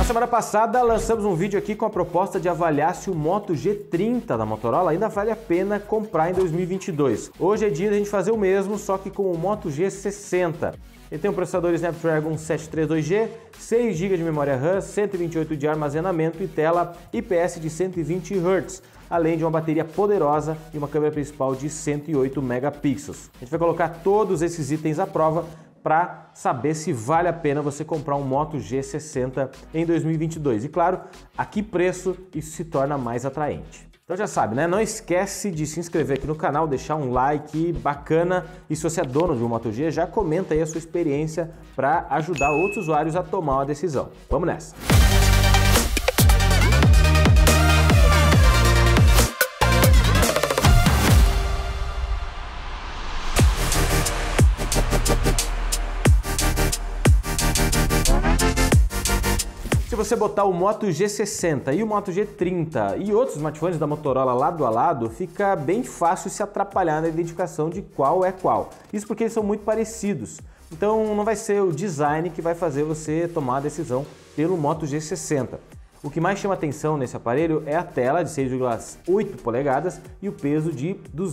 semana passada lançamos um vídeo aqui com a proposta de avaliar se o Moto G30 da Motorola ainda vale a pena comprar em 2022. Hoje é dia de a gente fazer o mesmo, só que com o Moto G60. Ele tem um processador Snapdragon 732G, 6 GB de memória RAM, 128 de armazenamento e tela IPS de 120 Hz, além de uma bateria poderosa e uma câmera principal de 108 megapixels. A gente vai colocar todos esses itens à prova para saber se vale a pena você comprar um Moto G60 em 2022. E claro, a que preço isso se torna mais atraente. Então já sabe, né? Não esquece de se inscrever aqui no canal, deixar um like bacana e se você é dono de um Moto G, já comenta aí a sua experiência para ajudar outros usuários a tomar uma decisão. Vamos nessa! Se você botar o Moto G60 e o Moto G30 e outros smartphones da Motorola lado a lado, fica bem fácil se atrapalhar na identificação de qual é qual. Isso porque eles são muito parecidos. Então não vai ser o design que vai fazer você tomar a decisão pelo Moto G60. O que mais chama atenção nesse aparelho é a tela de 6,8 polegadas e o peso de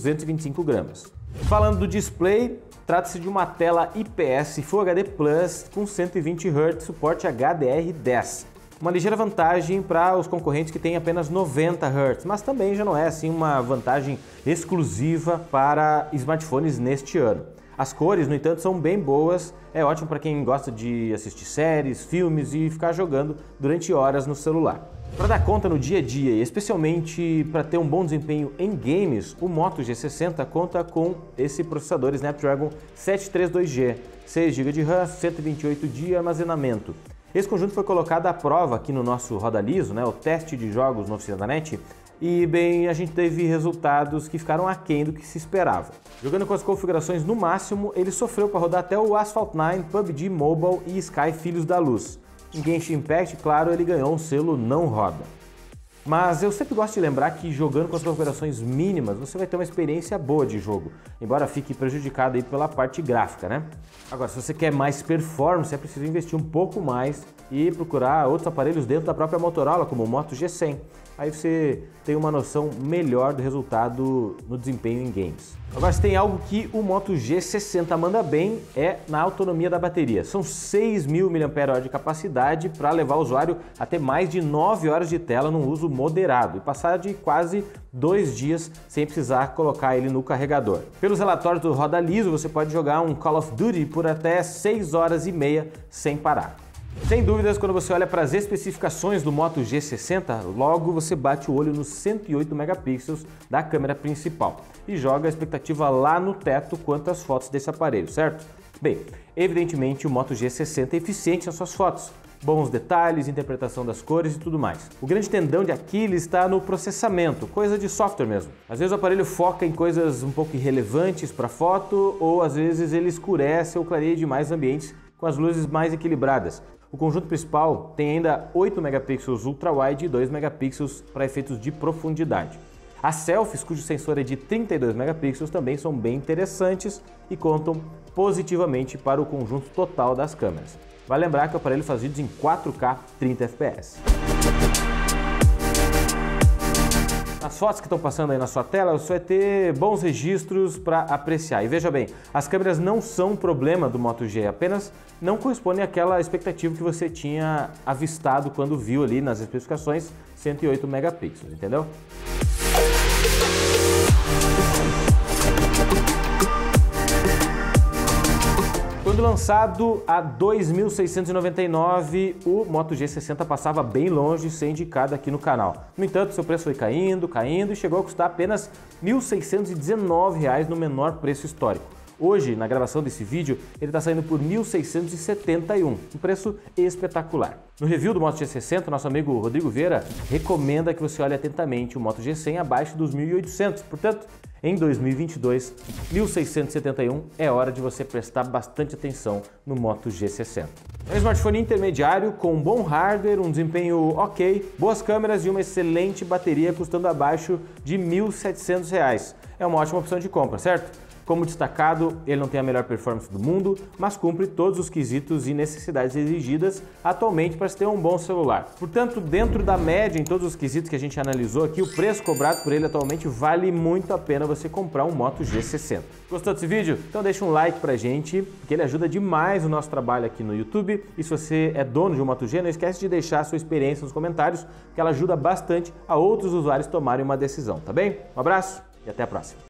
225 gramas. Falando do display, trata-se de uma tela IPS Full HD Plus com 120 Hz, suporte HDR10. Uma ligeira vantagem para os concorrentes que têm apenas 90 Hz, mas também já não é assim uma vantagem exclusiva para smartphones neste ano. As cores, no entanto, são bem boas, é ótimo para quem gosta de assistir séries, filmes e ficar jogando durante horas no celular. Para dar conta no dia a dia e especialmente para ter um bom desempenho em games, o Moto G60 conta com esse processador Snapdragon 732G, 6 GB de RAM, 128 de armazenamento. Esse conjunto foi colocado à prova aqui no nosso Roda Liso, né, o teste de jogos no Oficina da NET, e bem, a gente teve resultados que ficaram aquém do que se esperava. Jogando com as configurações no máximo, ele sofreu para rodar até o Asphalt 9, PUBG Mobile e Sky Filhos da Luz. Em Genshin Impact, claro, ele ganhou um selo não roda. Mas eu sempre gosto de lembrar que jogando com as configurações mínimas, você vai ter uma experiência boa de jogo, embora fique prejudicado aí pela parte gráfica, né? Agora, se você quer mais performance, é preciso investir um pouco mais e procurar outros aparelhos dentro da própria Motorola, como o Moto G100. Aí você tem uma noção melhor do resultado no desempenho em games. Agora, se tem algo que o Moto G60 manda bem é na autonomia da bateria. São 6.000 mAh de capacidade para levar o usuário até mais de 9 horas de tela num uso moderado e passar de quase 2 dias sem precisar colocar ele no carregador. Pelos relatórios do Roda Liso, você pode jogar um Call of Duty por até 6 horas e meia sem parar. Sem dúvidas, quando você olha para as especificações do Moto G60, logo você bate o olho nos 108 megapixels da câmera principal e joga a expectativa lá no teto quanto às fotos desse aparelho, certo? Bem, evidentemente o Moto G60 é eficiente nas suas fotos, bons detalhes, interpretação das cores e tudo mais. O grande tendão de Aquiles está no processamento, coisa de software mesmo. Às vezes o aparelho foca em coisas um pouco irrelevantes para foto ou às vezes ele escurece ou clareia demais ambientes com as luzes mais equilibradas. O conjunto principal tem ainda 8 megapixels ultra-wide e 2 megapixels para efeitos de profundidade. As selfies, cujo sensor é de 32 megapixels, também são bem interessantes e contam positivamente para o conjunto total das câmeras. Vale lembrar que o aparelho faz vídeos em 4K 30 fps. As fotos que estão passando aí na sua tela, você vai ter bons registros para apreciar. E veja bem, as câmeras não são um problema do Moto G, apenas não correspondem àquela expectativa que você tinha avistado quando viu ali nas especificações 108 megapixels, entendeu? Quando lançado a R$ 2.699, o Moto G60 passava bem longe de ser indicado aqui no canal. No entanto, seu preço foi caindo e chegou a custar apenas R$ 1.619 no menor preço histórico. Hoje, na gravação desse vídeo, ele está saindo por R$ 1.671, um preço espetacular. No review do Moto G60, nosso amigo Rodrigo Vieira recomenda que você olhe atentamente o Moto G100 abaixo dos 1.800, portanto, em 2022, 1.671 é hora de você prestar bastante atenção no Moto G60. É um smartphone intermediário com um bom hardware, um desempenho ok, boas câmeras e uma excelente bateria custando abaixo de R$ 1.700. É uma ótima opção de compra, certo? Como destacado, ele não tem a melhor performance do mundo, mas cumpre todos os quesitos e necessidades exigidas atualmente para se ter um bom celular. Portanto, dentro da média em todos os quesitos que a gente analisou aqui, o preço cobrado por ele atualmente vale muito a pena você comprar um Moto G60. Gostou desse vídeo? Então deixa um like pra gente, porque ele ajuda demais o nosso trabalho aqui no YouTube. E se você é dono de um Moto G, não esquece de deixar a sua experiência nos comentários, que ela ajuda bastante a outros usuários tomarem uma decisão, tá bem? Um abraço e até a próxima!